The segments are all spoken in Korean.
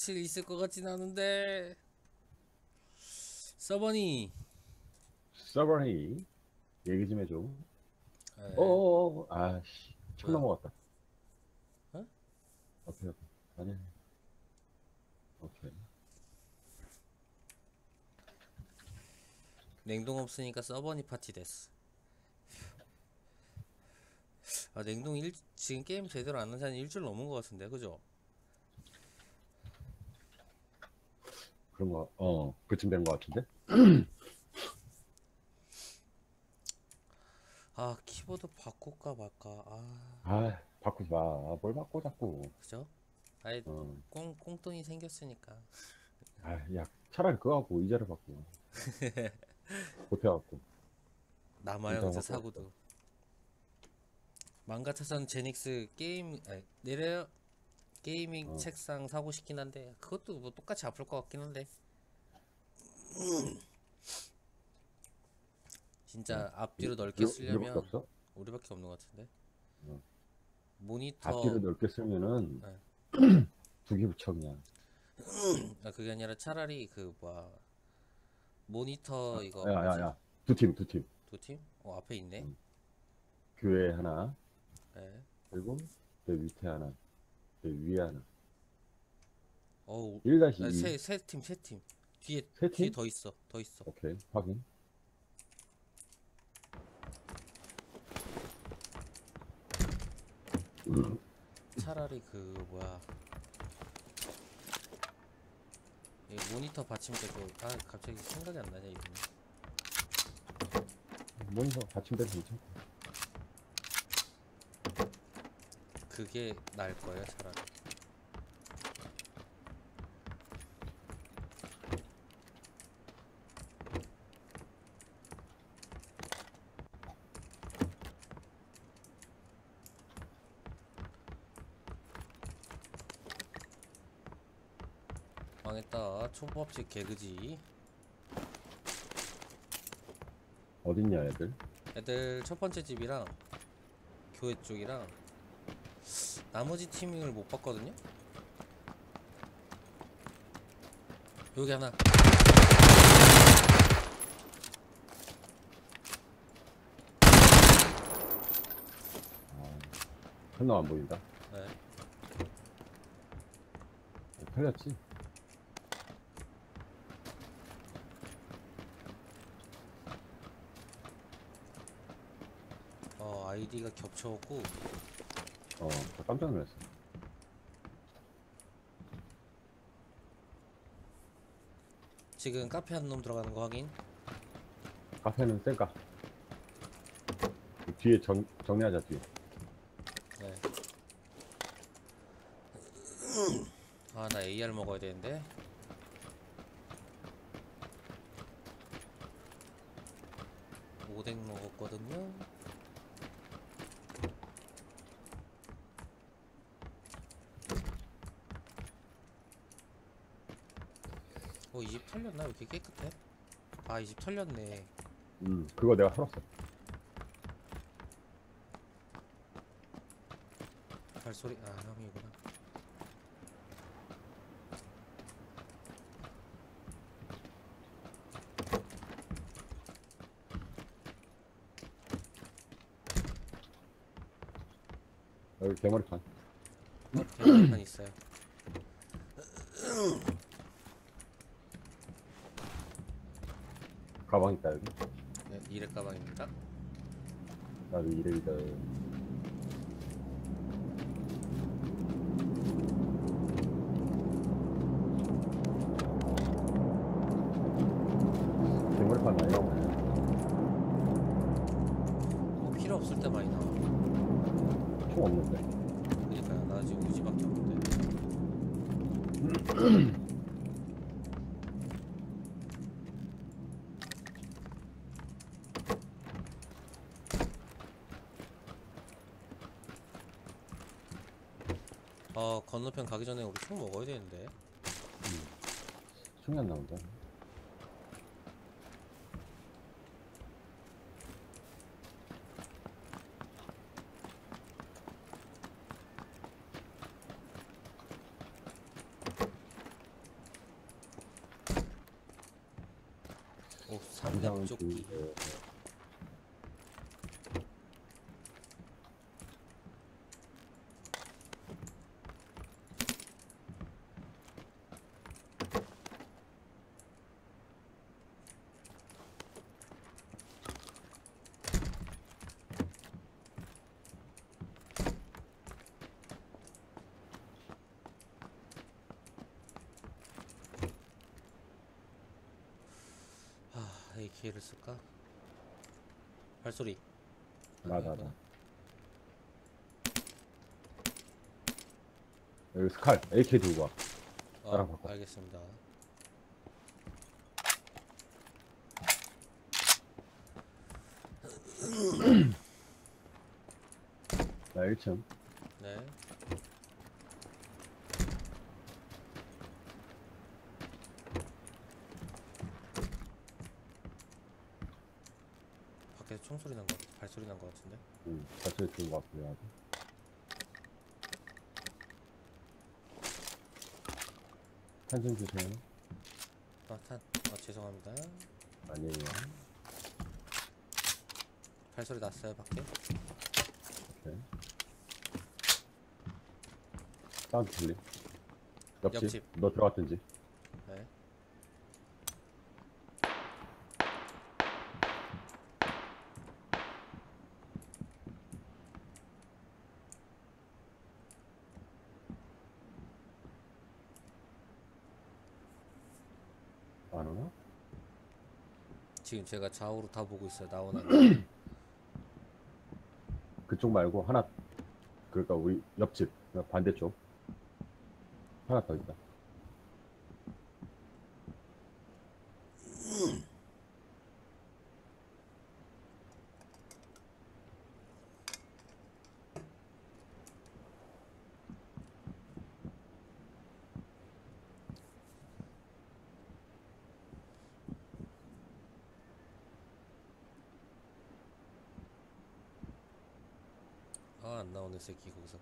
며칠 있을 것 같진 않은데. 서버니. 서버니 얘기 좀 해줘. 에? 어어어 아씨 천 뭐야? 넘어갔다. 어? 오케이 오케이 아니야 오케이. 냉동 없으니까 서버니 파티 됐어. 아, 냉동 지금 게임 제대로 안 한 지 한 일주일 넘은 것 같은데, 그죠? 그런 거 그쯤 된 거 같은데. 아, 키보드 바꿀까 말까. 아, 아 바꾸지 마뭘 바꿔 자꾸. 그죠? 아이, 어. 꽁돈이 생겼으니까. 아야 차라리 그거 갖고 의자를 바꿔. 못해갖고 남아요, 의자 이제 바꿔 왔어. 사고도. 맘 같아선 제닉스 게임, 아니, 내려요. 게이밍 어. 책상 사고 싶긴 한데, 그것도 뭐 똑같이 아플 것 같긴 한데. 야 진짜 앞뒤로 넓게 우리밖에 쓰려면 없어? 우리밖에 없는 것 같은데. 어. 앞뒤로 모니터. 넓게 쓰면은 네. 두 개 붙여 그냥. 아, 그게 아니라 차라리 그 뭐야, 모니터 이거 뭐지? 야야야 두 팀. 두 팀? 앞에 있네. 응. 교회 하나 네. 그리고 내 밑에 하나 내 위에 하나. 어우, 1-2 세 팀. 세 뒤에 팀? 더 있어. 더 있어. 오케이 확인. 차라리 그 뭐야, 이 모니터 받침대도, 아, 갑자기 생각이 안 나냐 이거는. 모니터 받침대 괜찮고. 그게 나을 거예요, 차라리. 망했다. 초밥집 개그지. 어딨냐 애들. 애들 첫 번째 집이랑 교회 쪽이랑 나머지 티밍을 못 봤거든요. 여기 하나. 한명 안 보인다. 네. 털렸지. 아이디가 겹쳐갖고. 저 깜짝 놀랐어. 지금 카페 한 놈 들어가는 거 확인. 카페는 쌩까. 뒤에 정리하자 뒤에. 네. 아, 나 AR 먹어야 되는데. 오뎅 먹었거든요. 이 집 털렸나? 왜 이렇게 깨끗해? 아, 이 집 털렸네. 그거 내가 털었어. 발소리. 아, 형이구나. 여기 대머리판. 대머리판 있어요. 가방 있다 여기. 네, 이래 가방입니다. 나도 이래이다. 대머리판 많이 나오네. 필요 없을 때 많이 나와. 총 없는데. 그러니까 나 지금 우지밖에 없는데. 건너편 가기 전에 우리 총 먹어야 되는데. 총이 안 나온다. 자기장은 조끼. AK를 쓸까? 발소리. 나다. 여기 스칼 AK 들고 와. 나랑 바꿔. 알겠습니다. 나 1층. 네. 밖에서 총소리 난 거, 발소리 난 거 같은데? 자체 들고 왔고요. 아직. 탄좀 주세요. 죄송합니다. 아니에요. 발소리 났어요, 밖에? 오케이. 사운드 들리? 옆집. 옆집. 너 들어갔든지. 네. 안 오나? 지금 제가 좌우로 다 보고 있어요. 나오는. 그쪽 말고 하나, 그러니까 우리 옆집 반대쪽 하나 더 있다. 안 나오네, 새끼 거기서.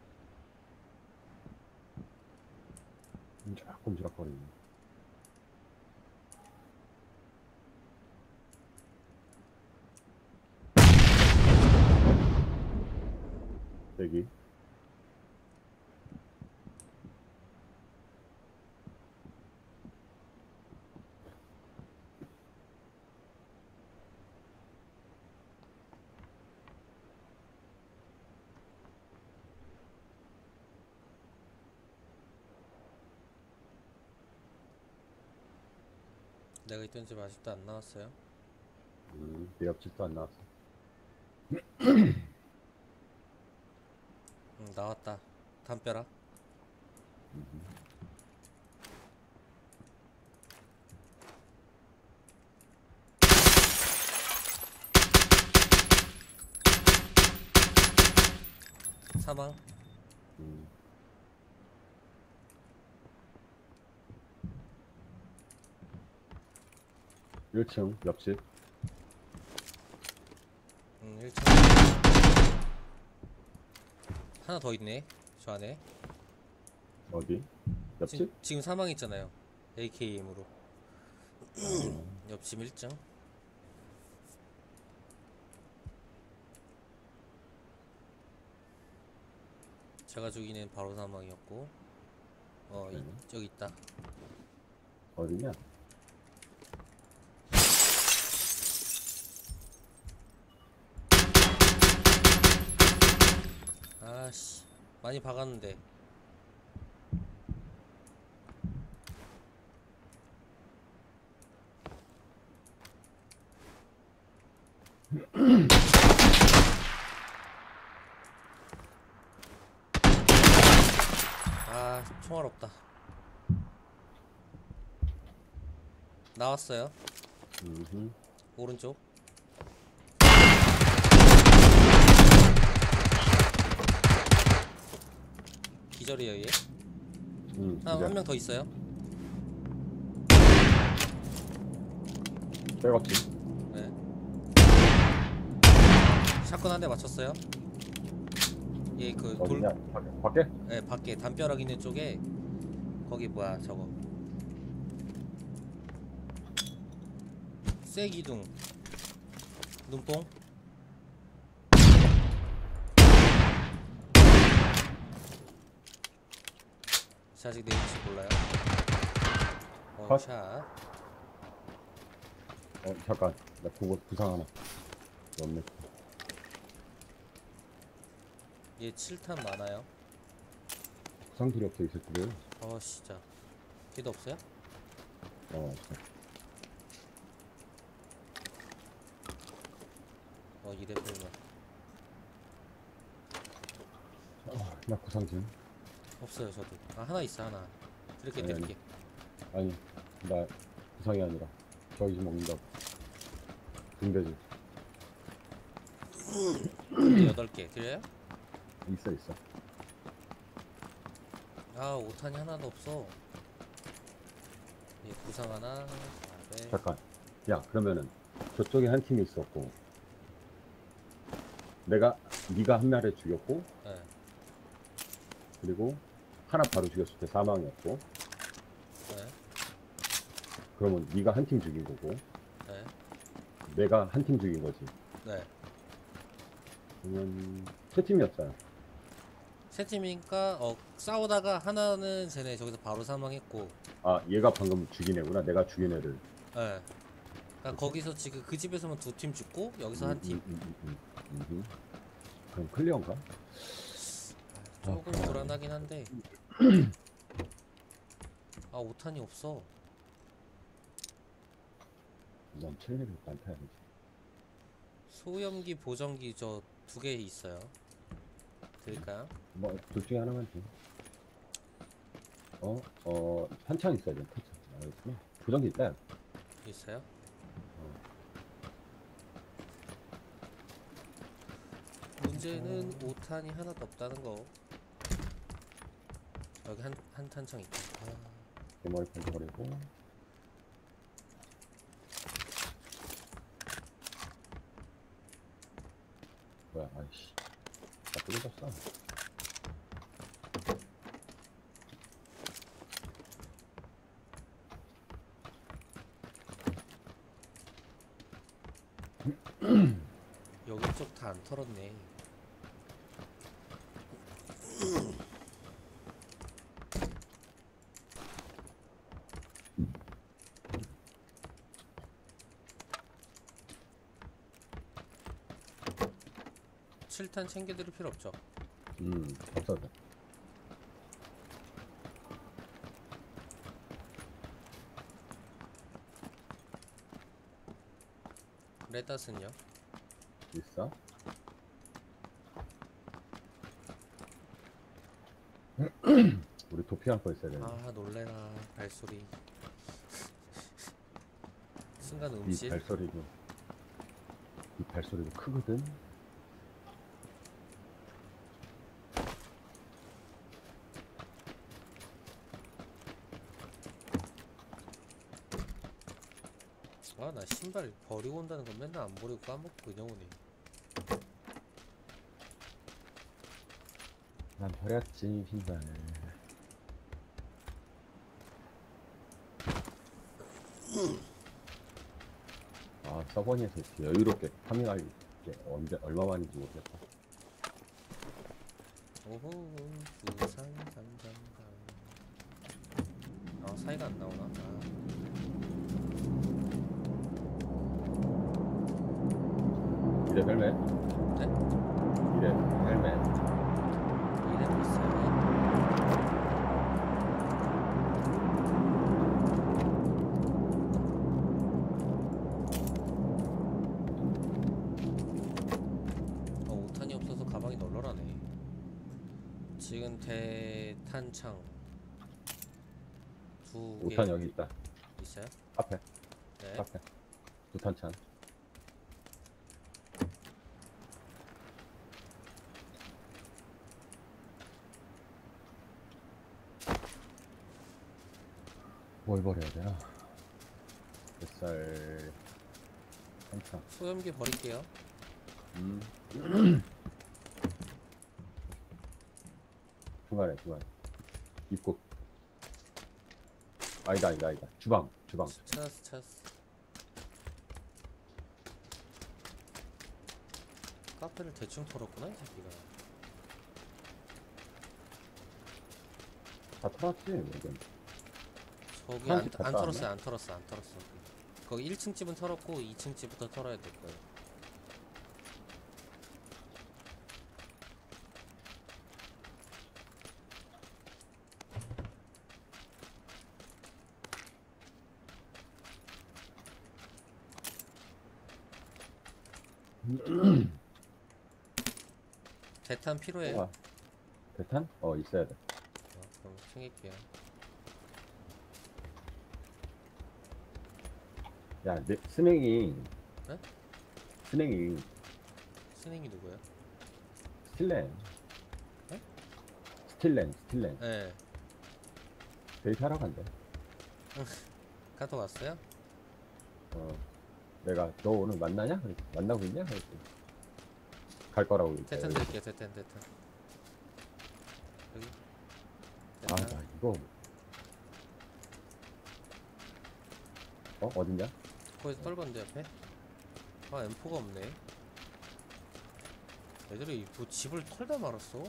꼼지락꼼지락거리네. 여기 내가 있던 집 아직도 안 나왔어요. 내 옆집도 안 나왔어. 나왔다. 담벼락. 음. 사망. 1층 옆집. 1층. 하나 더 있네. 저 안에. 어디? 옆집? 지금 사망 있잖아요. AKM으로. 옆집 1층. 제가 죽인 애는 바로 사망이었고. 저기 있다. 어디냐? 아씨, 많이 박았는데. 총알 없다. 나왔어요. 오른쪽. 기절이에요, 얘. 한 명 더 있어요. 백업집. 네. 샷건 한 대 맞췄어요. 얘 그 돌. 어디냐? 밖에? 네, 밖에 담벼락 있는 쪽에. 거기 뭐야, 저거. 쇠기둥 눈뽕. 자, 아직 내 위치 몰라요. 컷. 원샷. 잠깐. 나 그거 부상 하나. 없네. 얘 7탄 많아요. 부상 필요 없어, 이 새끼들. 진짜. 걔도 없어요? 없어. 이래 보면 나 구상 좀. 없어요. 저도. 하나 있어. 하나 드릴게. 아니, 드릴게. 아니, 나 부상이 아니라 저기 좀 먹는다고. 군대지. 8개 드려요? 있어, 있어. 5탄이 하나도 없어. 얘 구상 하나. 네. 잠깐. 야, 그러면은 저쪽에 한 팀이 있었고, 네가 한 마리 죽였고, 네. 그리고 하나 바로 죽였을 때 사망이었고, 네. 그러면 네가 한 팀 죽인 거고, 네. 내가 한 팀 죽인 거지. 네. 그러면 세 팀이었잖아. 세 팀이니까 싸우다가 하나는 쟤네 저기서 바로 사망했고. 얘가 방금 죽인 애구나. 내가 죽인 애를. 네. 그러니까 거기서 지금 그 집에서만 2팀 죽고 여기서 한 팀. 그럼 클리어인가? 조금 불안하긴 한데. 5탄이 없어. 난 7레벨 많다야. 소염기 보정기 저 2개 있어요. 드릴까요? 뭐 둘 중에 하나만 줘. 탄창 있어야 돼. 탄창. 알겠구나. 보정기 있다. 있어요? 문제는 5탄이 하나도 없다는 거. 여기 한 탄창 있다. 내 머리 던져버리고. 뭐야, 아이씨. 나 뚫어졌어. 여기 쪽 다 안 털었네. 칠탄 챙겨드릴 필요 없죠? 없어도. 레따스는요? 있어? 우리 도피할 거 있어야 되는데. 놀래라. 발소리. 순간 이 음실. 발소리도 크거든. 나 신발 버리고 온다는 건 맨날 안 버리고 까먹고 그냥 오네. 난 버렸지, 신발. 서버니에서 이렇게 여유롭게 파밍할 게 얼마만인지 모르겠다. 오호, 부산 담장강. 사이가 안 나오나? 이래 헬멧? 네? 이래 헬멧. 이래도 있어요. 가방이 널널하네. 지금 대탄창 2개 5탄 여기 있다. 있어요? 앞에. 네. 앞에. 2탄창. 뭘 버려야 되나? 뱃살 탄창. 소염기 버릴게요. 중간에 입구. 아니다. 주방. 찾았어. 카페를 대충 털었구나 이 새끼가. 다 털었지 여긴. 저기 사람 집 갔다 안 왔나? 털었어요. 안 털었어. 안 털었어. 거기 1층 집은 털었고 2층 집부터 털어야 될 거예요. 대탄 필요해요? 아, 대탄? 있어야 돼. 그럼 챙길게요. 야, 스낵이 네? 스낵이 스낵이 누구예요? 스틸렌. 네? 스틸렌. 네. 데이트하러 간대. 카톡 왔어요? 내가 너 오늘 만나냐? 그랬지. 만나고 있냐? 그랬지. 갈 거라고 그랬지. 대탄 드릴게요. 대탄. 여기. 아, 대탄. 나 이거 어딨냐? 거기서 떨궜는데 옆에? 아 M4가 없네. 애들이 뭐 집을 털다 말았어.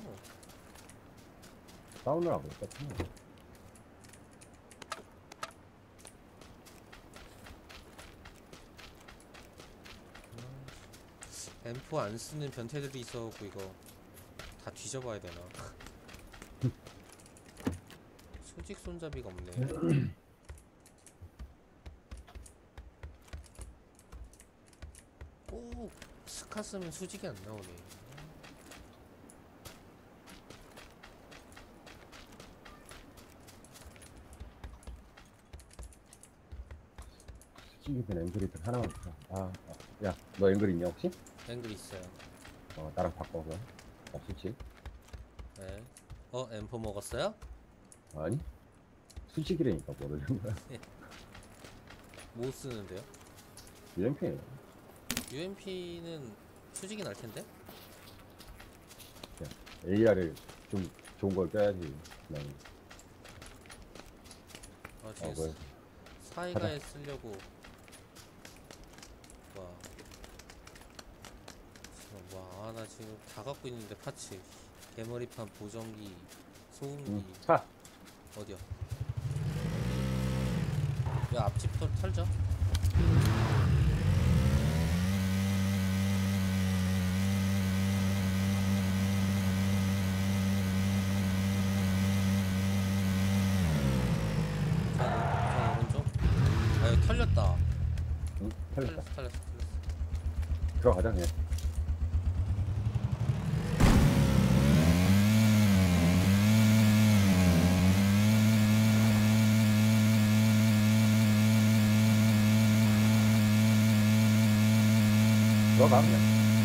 싸우느라고 똑같은 거. M4 안 쓰는 변태들이 있어갖고 이거 다 뒤져봐야 되나? 수직 손잡이가 없네. 꼭 스카 쓰면 수직이 안 나오네. 수직이든 앵글이든 하나만 줘. 야, 너 앵글 있냐 혹시? 앵글 있어요. 나랑 바꿔 그럼. 수직. 네. M4 먹었어요? 아니? 수직이라니까 모르는 거야. 못 쓰는데요? UMP. UMP는 수직이 날 텐데? AR을 좀 좋은 걸 껴야지. 그냥. 지금 뭐야. 사이가에 쓰려고. 와, 나 지금 다 갖고 있는데 파츠. 개머리판, 보정기, 소음기. 차. 어디야? 야, 앞집 털죠? 저 오른쪽? 아, 여기 털렸다. 응, 털렸다. 털렸어. 들어가자 그냥. 들어가 그냥.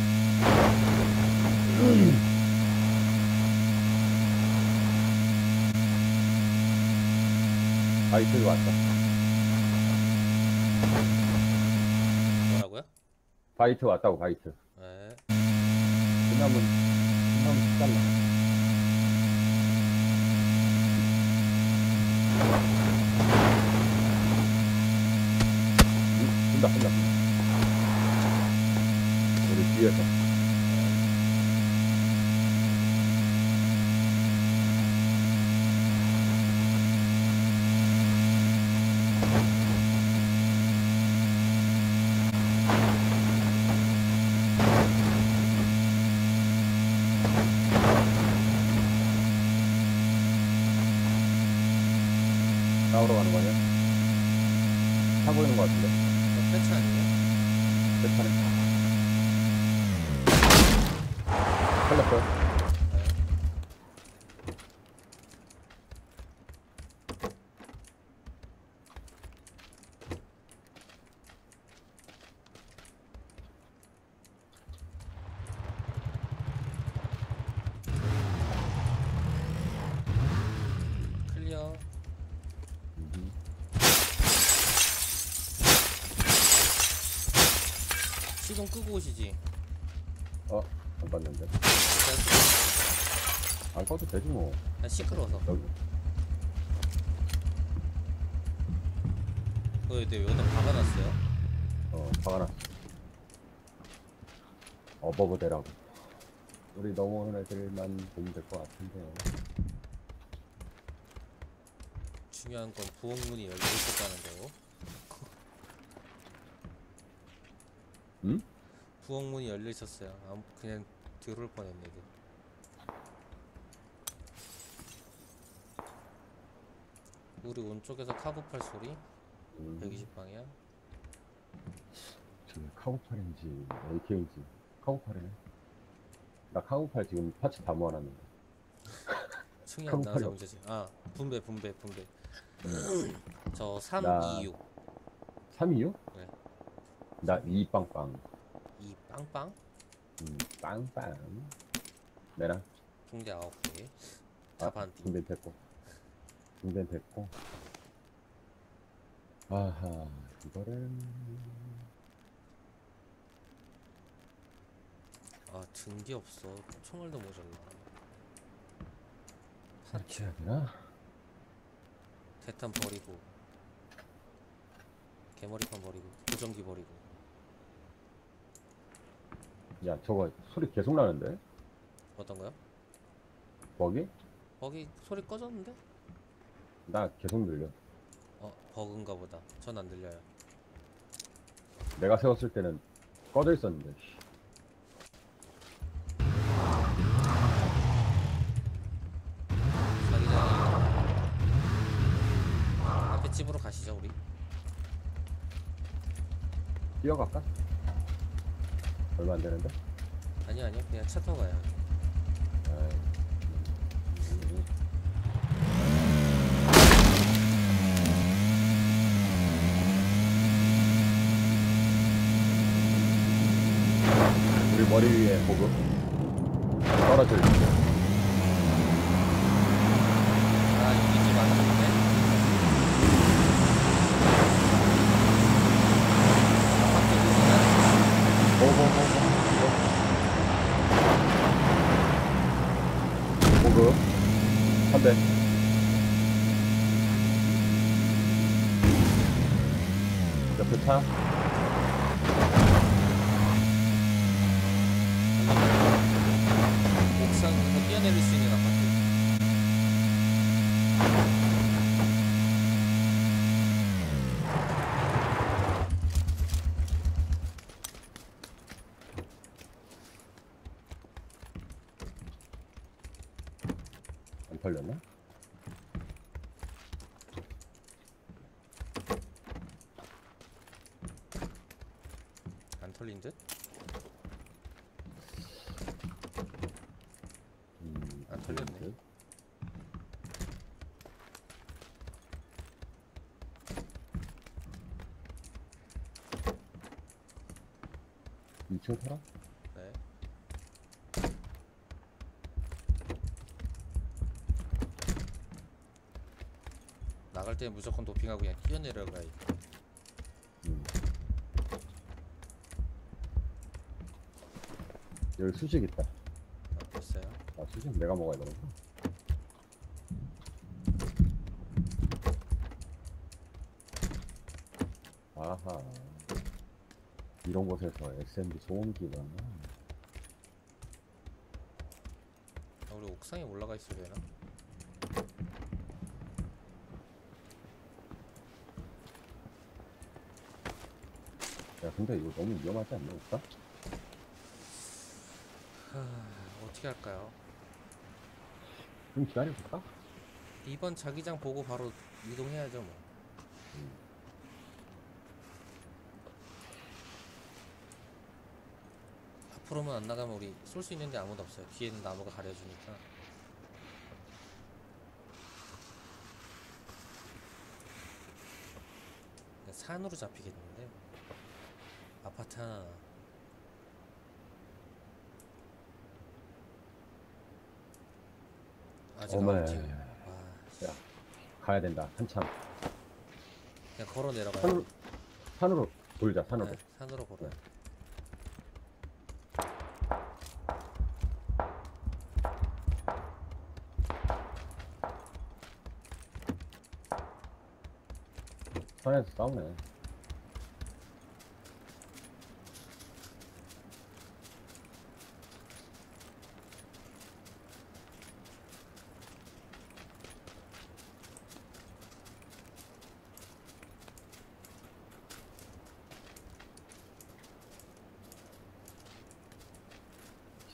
바이트가 왔다. 뭐라고요? 바이트 왔다고 바이트. 네. 끝나면 잘라. 분다. 우리 뒤에서. 싸우러 가는 거냐? 타고 있는 거 같은데? 패치 아니에요? 괜찮네. 살렸어. 클리어. 시동 끄고 오시지. 안 봤는데. 안 꺼도 되지 뭐. 시끄러워서. 여기. 네, 여기다 박아놨어요. 박아놨어. 어버버 대라고. 우리 넘어오는 애들만 보면 될 것 같은데요. 중요한 건 부엌문이 열려 있었다는 거. 응? 부엌문이 열려 있었어요. 그냥 들어올 뻔했네. 이거. 우리 오른쪽에서 카고팔 소리. 120방향. 저기 카고팔인지 AK인지 카고팔이네. 나 카고팔 지금 파츠 다 모아놨는데. 충이 안 나와서 카고팔이 문제지. 아, 분배. 저 나- 326. 326? 네. 나 2빵빵. 이 빵빵. 빵빵. 내랑 붕대 9개. 다반띠. 분배 됐고. 분배 됐고. 아하, 이거를 아, 등기 없어. 총알도 모자라. 이렇게 해야 되나? 대탄 버리고, 개머리판 버리고, 보정기 버리고. 야, 저거 소리 계속 나는데? 어떤 거요? 버기? 거기 소리 꺼졌는데? 나 계속 들려. 버그인가 보다. 전 안 들려요. 내가 세웠을 때는 꺼져 있었는데. 씨. 자기장이 앞에 집으로 가시죠, 우리. 뛰어갈까? 얼마 안 되는데? 아니요, 그냥 차 타고 가요. 아이, 우리 머리 위에 보급 떨어져 있어. 아, 여기 집 안쪽인데? 보급 한 대. 옆에 차. 옥상에서 뛰어내릴 수 있는 아파트. 안 털렸나? 안 털린 듯? 안 털렸네. 2층 타라? 네. 나갈 때 무조건 도핑하고 그냥 뛰어내려가야. 여기 수직 있다. 됐어요. 아, 수직 내가 먹어야 되는구나. 아하. 이런 곳에서 SMG 소음기가. 우리 옥상에 올라가 있어야 되나? 야, 근데 이거 너무 위험하지 않나, 오빠? 어떻게 할까요? 좀 기다려볼까? 2번 자기장 보고 바로 이동해야죠 뭐. 앞으로만 안 나가면 우리 쏠 수 있는데 아무도 없어요. 뒤에는 나무가 가려주니까. 산으로 잡히겠는데. 아파트 하나. 아직 어메. 아웃이에요. 야, 가야 된다. 한참. 그냥 걸어 내려가요. 산으로 돌자, 산으로. 네, 산으로 걸어. 네. 산에서 싸우네.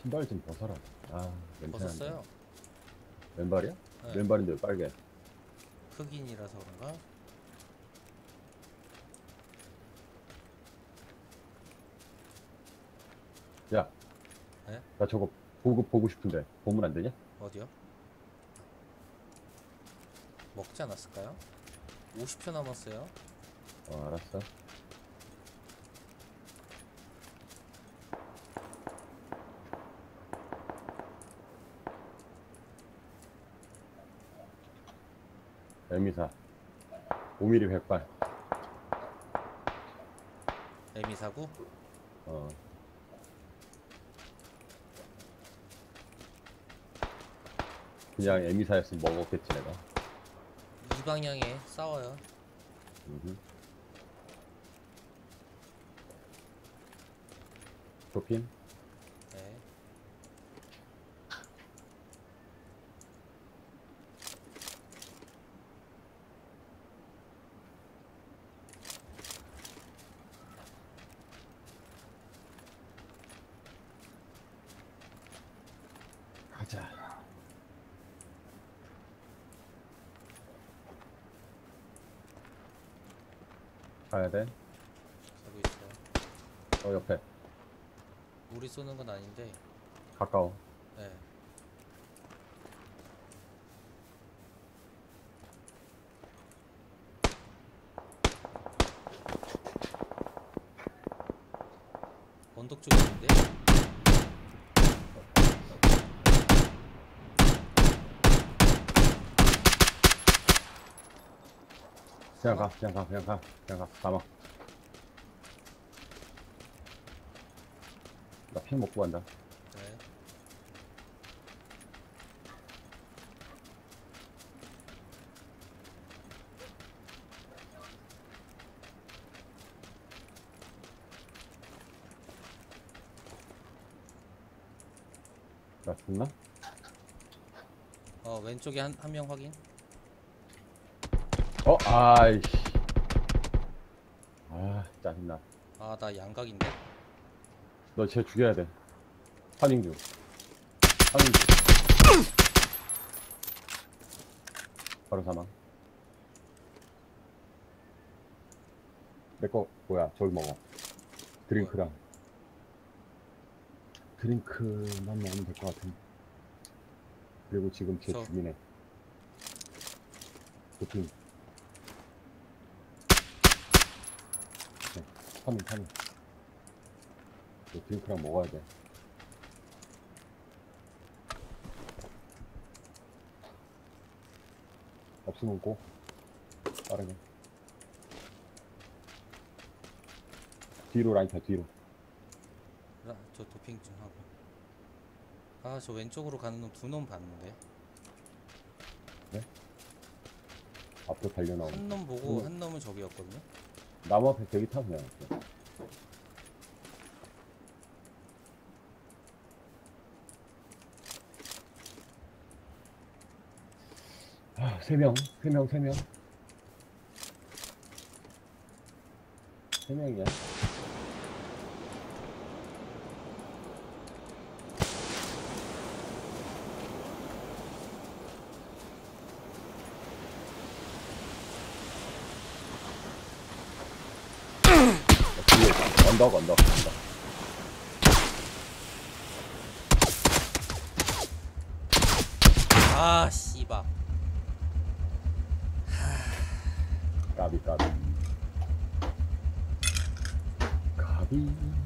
신발 좀 벗어라. 아, 냄새 난다. 벗었어요. 왼발이야? 네. 왼발인데 왜 빨개? 흑인이라서 그런가? 야, 네? 나 저거 보고 싶은데 보면 안 되냐? 어디요? 먹지 않았을까요? 50초 남았어요. 알았어. 에미사 5mm 백발. 에미사구? 어. 그냥 에미사였으면 먹었겠지 내가. 이 방향에 싸워요. 음흠. 도핀? 네. 가자. 가야 돼. 가고 있어요. 옆에. 우리 쏘는 건 아닌데. 가까워. 네. 언덕 쪽에 있는데? 그냥 가. 가마. 나 피 먹고 간다. 네. 나 죽나? 왼쪽에 한 명 확인. 아이씨. 아, 짜증나. 아, 나 양각인데? 너 쟤 죽여야 돼. 환인주. 바로 사망. 내 거 뭐야? 저기 먹어. 드링크랑. 드링크만 먹으면 될 것 같은. 그리고 지금 쟤 저- 죽이네. 도핑. 네, 파밍. 너 드링크랑 먹어야 돼. 없으면 고. 빠르게. 뒤로 라인 타, 뒤로. 저 도핑 좀 하고. 아, 저 왼쪽으로 가는 놈 두 놈 봤는데. 앞으로 달려나오는. 한 놈 보고 한 놈은 저기였거든요. 나무 앞에 대기 타고 그냥. 세 명이야. 뒤에 언덕. 아, 씨발. 까비.